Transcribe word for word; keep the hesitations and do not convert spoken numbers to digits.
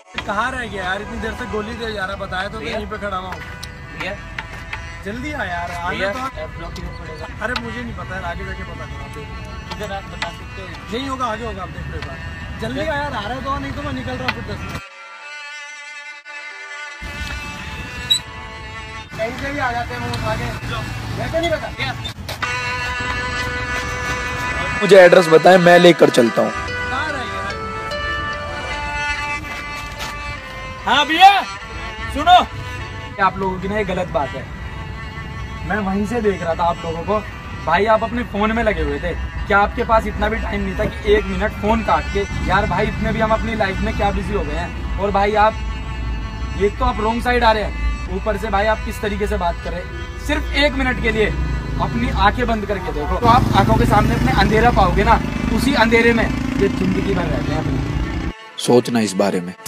कहाँ रह गया यार, इतनी देर से गोली दे जा रहा, बताया तो यहीं पे खड़ा हुआ हूँ। जल्दी आ यार, आगे तो पड़ेगा। अरे मुझे नहीं पता है, आगे जाके पता करो। इधर आप बता सकते हो, यही होगा, आगे होगा, आप देख रहे हो। जल्दी आ यार, आ रहा है तो, नहीं तो मैं निकल रहा हूँ फिर दस मिनट। कहीं से भी आ जाते हैं वो आगे, वैसे नहीं पता। मुझे एड्रेस बताएं, मैं लेकर चलता हूँ। हाँ भैया सुनो, आप लोगों की ना ये गलत बात है। मैं वहीं से देख रहा था आप लोगों को, भाई आप अपने फोन में लगे हुए थे। क्या आपके पास इतना भी टाइम नहीं था कि एक मिनट फोन काट के, यार भाई इतने भी हम अपनी लाइफ में क्या बिजी हो गए हैं। और भाई आप एक तो आप रॉन्ग साइड आ रहे हैं, ऊपर से भाई आप किस तरीके से बात कर रहे हैं। सिर्फ एक मिनट के लिए अपनी आंखें बंद करके देखो, तो आप आंखों के सामने अपने अंधेरा पाओगे ना, उसी अंधेरे में ये जिंदगी भर रहते हैं अपनी। सोचना इस बारे में।